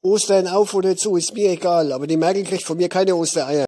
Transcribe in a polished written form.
Ostern auf oder zu, ist mir egal, aber die Merkel kriegt von mir keine Ostereier.